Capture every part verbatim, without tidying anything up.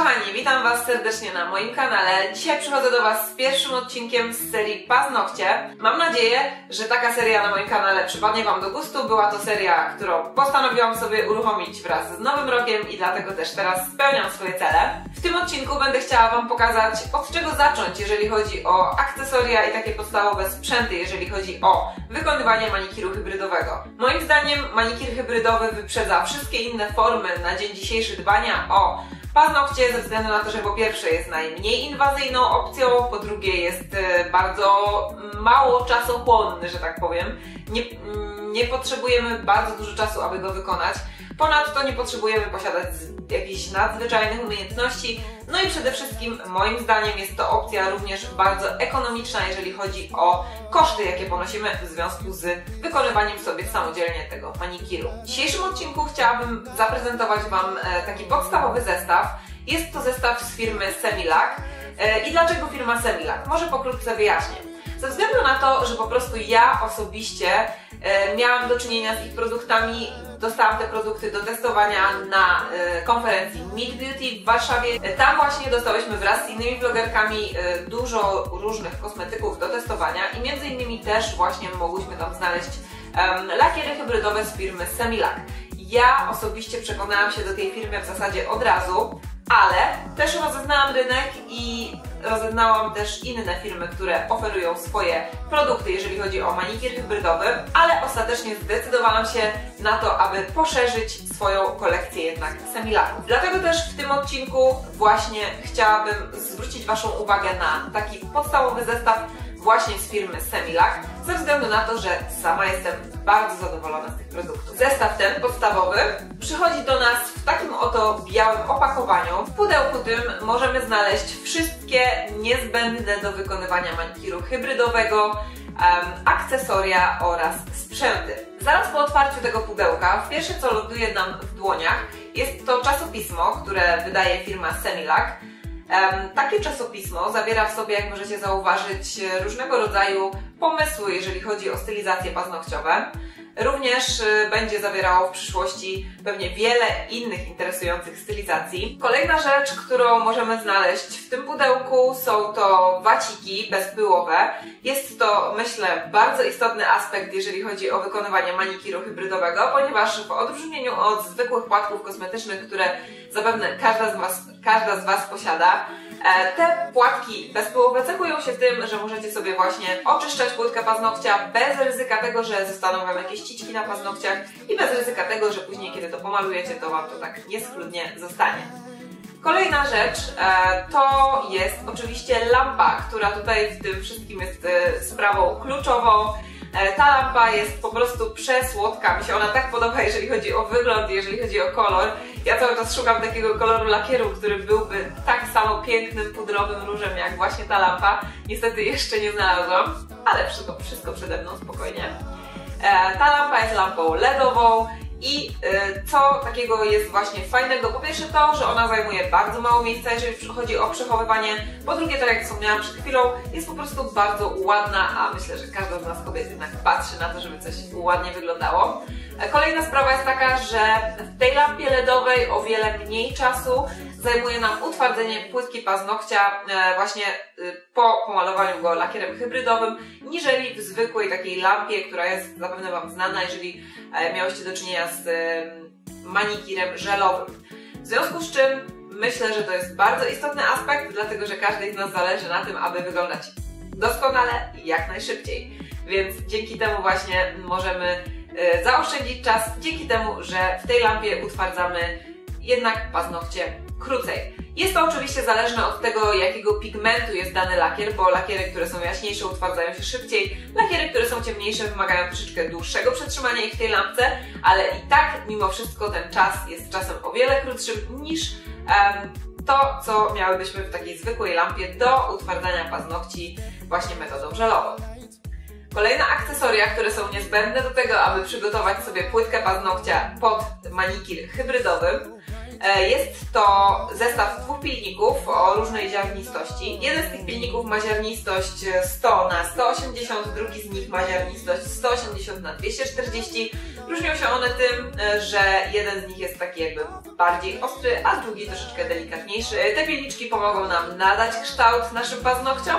kochani, witam Was serdecznie na moim kanale. Dzisiaj przychodzę do Was z pierwszym odcinkiem z serii Paznokcie. Mam nadzieję, że taka seria na moim kanale przypadnie Wam do gustu. Była to seria, którą postanowiłam sobie uruchomić wraz z nowym rokiem i dlatego też teraz spełniam swoje cele. W tym odcinku będę chciała Wam pokazać, od czego zacząć, jeżeli chodzi o akcesoria i takie podstawowe sprzęty, jeżeli chodzi o wykonywanie manikiru hybrydowego. Moim zdaniem manikir hybrydowy wyprzedza wszystkie inne formy na dzień dzisiejszy dbania o paznokcie, ze względu na to, że po pierwsze jest najmniej inwazyjną opcją, po drugie jest bardzo mało czasochłonny, że tak powiem. Nie, nie potrzebujemy bardzo dużo czasu, aby go wykonać. Ponadto nie potrzebujemy posiadać jakichś nadzwyczajnych umiejętności. No i przede wszystkim moim zdaniem jest to opcja również bardzo ekonomiczna, jeżeli chodzi o koszty, jakie ponosimy w związku z wykonywaniem sobie samodzielnie tego manikiru. W dzisiejszym odcinku chciałabym zaprezentować Wam taki podstawowy zestaw. Jest to zestaw z firmy Semilac. I dlaczego firma Semilac? Może pokrótce wyjaśnię. Ze względu na to, że po prostu ja osobiście miałam do czynienia z ich produktami. Dostałam te produkty do testowania na y, konferencji Meet Beauty w Warszawie. Tam właśnie dostałyśmy wraz z innymi vlogerkami y, dużo różnych kosmetyków do testowania i między innymi też właśnie mogłyśmy tam znaleźć um, lakiery hybrydowe z firmy Semilac. Ja osobiście przekonałam się do tej firmy w zasadzie od razu, ale też rozeznałam rynek i rozeznałam też inne firmy, które oferują swoje produkty, jeżeli chodzi o manikir hybrydowy, ale ostatecznie zdecydowałam się na to, aby poszerzyć swoją kolekcję jednak Semilaków. Dlatego też w tym odcinku właśnie chciałabym zwrócić Waszą uwagę na taki podstawowy zestaw właśnie z firmy Semilac, ze względu na to, że sama jestem bardzo zadowolona z tych produktów. Zestaw ten podstawowy przychodzi do nas w takim oto białym opakowaniu. W pudełku tym możemy znaleźć wszystkie niezbędne do wykonywania manikiru hybrydowego um, akcesoria oraz sprzęty. Zaraz po otwarciu tego pudełka, pierwsze co ląduje nam w dłoniach jest to czasopismo, które wydaje firma Semilac. Um, takie czasopismo zawiera w sobie, jak możecie zauważyć, różnego rodzaju pomysły, jeżeli chodzi o stylizacje paznokciowe. Również y, będzie zawierało w przyszłości pewnie wiele innych interesujących stylizacji. Kolejna rzecz, którą możemy znaleźć w tym pudełku, są to waciki bezpyłowe. Jest to, myślę, bardzo istotny aspekt, jeżeli chodzi o wykonywanie manikiru hybrydowego, ponieważ w odróżnieniu od zwykłych płatków kosmetycznych, które zapewne każda z Was, każda z Was posiada, te płatki bezpyłowe cechują się tym, że możecie sobie właśnie oczyszczać płytkę paznokcia bez ryzyka tego, że zostaną Wam jakieś ściczki na paznokciach i bez ryzyka tego, że później, kiedy to pomalujecie, to Wam to tak nieschludnie zostanie. Kolejna rzecz to jest oczywiście lampa, która tutaj w tym wszystkim jest sprawą kluczową. Ta lampa jest po prostu przesłodka, mi się ona tak podoba, jeżeli chodzi o wygląd, jeżeli chodzi o kolor. Ja cały czas szukam takiego koloru lakieru, który byłby tak samo pięknym, pudrowym różem jak właśnie ta lampa. Niestety jeszcze nie znalazłam, ale wszystko, wszystko przede mną, spokojnie. Ta lampa jest lampą ledową i co takiego jest właśnie fajnego? Po pierwsze to, że ona zajmuje bardzo mało miejsca, jeżeli chodzi o przechowywanie. Po drugie, tak jak wspomniałam przed chwilą, jest po prostu bardzo ładna, a myślę, że każda z nas kobiet jednak patrzy na to, żeby coś ładnie wyglądało. Kolejna sprawa jest taka, że w tej lampie ledowej o wiele mniej czasu zajmuje nam utwardzenie płytki paznokcia właśnie po pomalowaniu go lakierem hybrydowym, niżeli w zwykłej takiej lampie, która jest zapewne Wam znana, jeżeli miałyście do czynienia z manikirem żelowym. W związku z czym myślę, że to jest bardzo istotny aspekt, dlatego że każdej z nas zależy na tym, aby wyglądać doskonale i jak najszybciej. Więc dzięki temu właśnie możemy zaoszczędzić czas, dzięki temu, że w tej lampie utwardzamy jednak paznokcie krócej. Jest to oczywiście zależne od tego, jakiego pigmentu jest dany lakier, bo lakiery, które są jaśniejsze, utwardzają się szybciej, lakiery, które są ciemniejsze, wymagają troszeczkę dłuższego przetrzymania ich w tej lampce, ale i tak mimo wszystko ten czas jest czasem o wiele krótszym niż um, to, co miałybyśmy w takiej zwykłej lampie do utwardzania paznokci właśnie metodą żelową. Kolejne akcesoria, które są niezbędne do tego, aby przygotować sobie płytkę paznokcia pod manikir hybrydowy, Jest to zestaw dwóch pilników o różnej ziarnistości. Jeden z tych pilników ma ziarnistość sto na sto osiemdziesiąt, drugi z nich ma ziarnistość sto osiemdziesiąt na dwieście czterdzieści. Różnią się one tym, że jeden z nich jest taki jakby bardziej ostry, a drugi troszeczkę delikatniejszy. Te pilniczki pomogą nam nadać kształt naszym paznokciom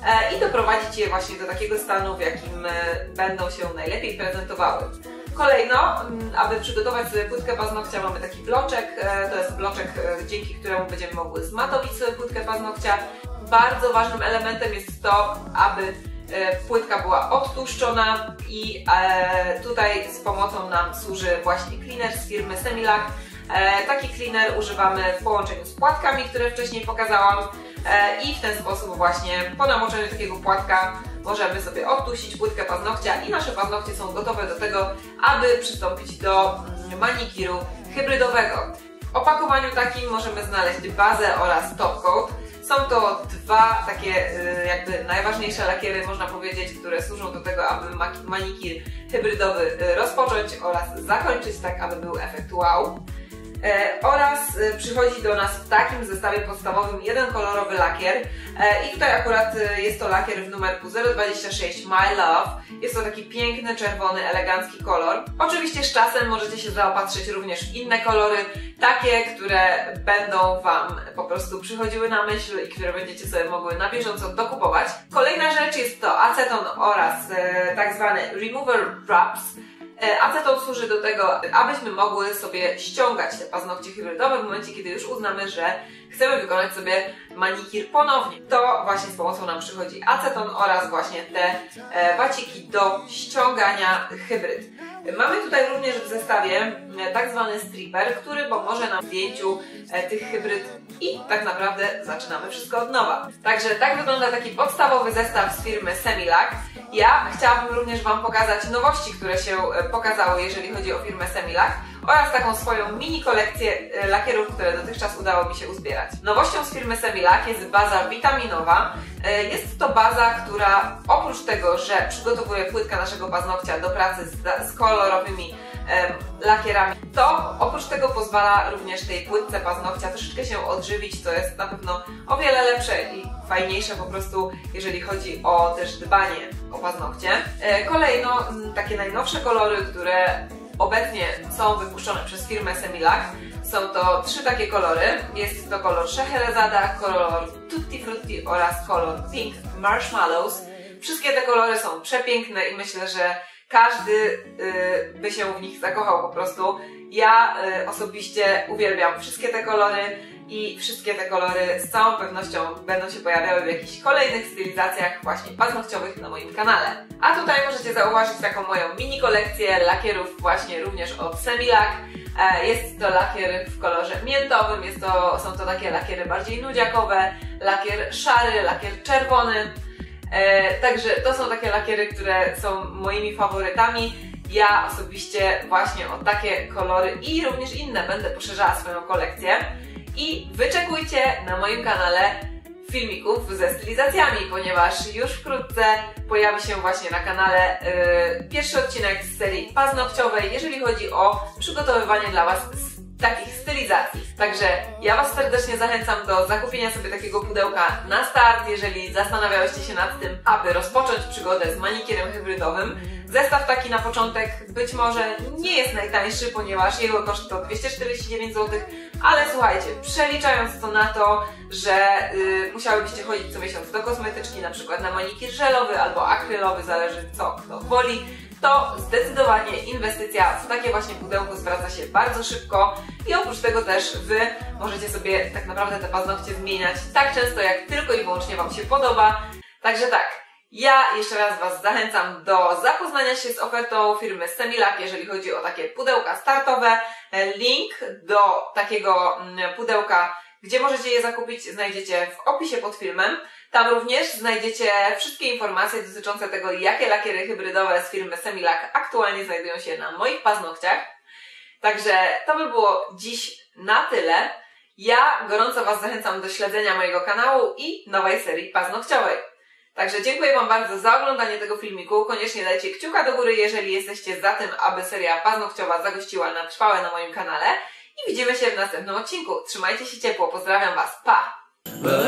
i doprowadzić je właśnie do takiego stanu, w jakim będą się najlepiej prezentowały. Kolejno, aby przygotować sobie płytkę paznokcia, mamy taki bloczek. To jest bloczek, dzięki któremu będziemy mogły zmatowić sobie płytkę paznokcia. Bardzo ważnym elementem jest to, aby płytka była odtłuszczona i tutaj z pomocą nam służy właśnie cleaner z firmy Semilac. Taki cleaner używamy w połączeniu z płatkami, które wcześniej pokazałam i w ten sposób właśnie po namoczeniu takiego płatka możemy sobie odtłuścić płytkę paznokcia i nasze paznokcie są gotowe do tego, aby przystąpić do manikiru hybrydowego. W opakowaniu takim możemy znaleźć bazę oraz top coat. Są to dwa takie jakby najważniejsze lakiery, można powiedzieć, które służą do tego, aby manikir hybrydowy rozpocząć oraz zakończyć tak, aby był efekt wow. E, oraz e, przychodzi do nas w takim zestawie podstawowym jeden kolorowy lakier e, i tutaj akurat e, jest to lakier w numerku zero dwadzieścia sześć My Love. Jest to taki piękny, czerwony, elegancki kolor. Oczywiście z czasem możecie się zaopatrzyć również w inne kolory, takie, które będą Wam po prostu przychodziły na myśl i które będziecie sobie mogły na bieżąco dokupować. Kolejna rzecz jest to aceton oraz e, tak zwane remover drops. Aceton służy do tego, abyśmy mogły sobie ściągać te paznokcie hybrydowe w momencie, kiedy już uznamy, że chcemy wykonać sobie manikir ponownie. To właśnie z pomocą nam przychodzi aceton oraz właśnie te waciki do ściągania hybryd. Mamy tutaj również w zestawie tak zwany stripper, który pomoże nam w zdjęciu tych hybryd i tak naprawdę zaczynamy wszystko od nowa. Także tak wygląda taki podstawowy zestaw z firmy Semilac. Ja chciałabym również Wam pokazać nowości, które się pokazały, jeżeli chodzi o firmę Semilac oraz taką swoją mini kolekcję lakierów, które dotychczas udało mi się uzbierać. Nowością z firmy Semilac jest baza witaminowa. Jest to baza, która oprócz tego, że przygotowuje płytkę naszego paznokcia do pracy z, z kolorowymi e, lakierami, to oprócz tego pozwala również tej płytce paznokcia troszeczkę się odżywić, co jest na pewno o wiele lepsze i fajniejsze po prostu, jeżeli chodzi o też dbanie o paznokcie. E, kolejno takie najnowsze kolory, które obecnie są wypuszczone przez firmę Semilac. Są to trzy takie kolory. Jest to kolor Scheherazada, kolor Tutti Frutti oraz kolor Pink Marshmallows. Wszystkie te kolory są przepiękne i myślę, że każdy yy, by się w nich zakochał po prostu. Ja yy, osobiście uwielbiam wszystkie te kolory i wszystkie te kolory z całą pewnością będą się pojawiały w jakichś kolejnych stylizacjach właśnie paznokciowych na moim kanale. A tutaj możecie zauważyć taką moją mini kolekcję lakierów właśnie również od Semilac. Jest to lakier w kolorze miętowym, jest to, są to takie lakiery bardziej nudziakowe, lakier szary, lakier czerwony. E, także to są takie lakiery, które są moimi faworytami. Ja osobiście właśnie o takie kolory i również inne będę poszerzała swoją kolekcję. I wyczekujcie na moim kanale filmików ze stylizacjami, ponieważ już wkrótce pojawi się właśnie na kanale yy, pierwszy odcinek z serii paznokciowej, jeżeli chodzi o przygotowywanie dla Was takich stylizacji. Także ja Was serdecznie zachęcam do zakupienia sobie takiego pudełka na start, jeżeli zastanawiałyście się nad tym, aby rozpocząć przygodę z manikirem hybrydowym. Zestaw taki na początek być może nie jest najtańszy, ponieważ jego koszt to dwieście czterdzieści dziewięć złotych, ale słuchajcie, przeliczając to na to, że yy, musiałybyście chodzić co miesiąc do kosmetyczki, na przykład na manikir żelowy albo akrylowy, zależy co kto woli, to zdecydowanie inwestycja w takie właśnie pudełko zwraca się bardzo szybko i oprócz tego też Wy możecie sobie tak naprawdę te paznokcie zmieniać tak często, jak tylko i wyłącznie Wam się podoba. Także tak, ja jeszcze raz Was zachęcam do zapoznania się z ofertą firmy Semilac, jeżeli chodzi o takie pudełka startowe. Link do takiego pudełka, gdzie możecie je zakupić, znajdziecie w opisie pod filmem. Tam również znajdziecie wszystkie informacje dotyczące tego, jakie lakiery hybrydowe z firmy Semilac aktualnie znajdują się na moich paznokciach. Także to by było dziś na tyle. Ja gorąco Was zachęcam do śledzenia mojego kanału i nowej serii paznokciowej. Także dziękuję Wam bardzo za oglądanie tego filmiku. Koniecznie dajcie kciuka do góry, jeżeli jesteście za tym, aby seria paznokciowa zagościła na trwałe na moim kanale. i widzimy się w następnym odcinku. Trzymajcie się ciepło, pozdrawiam Was, pa!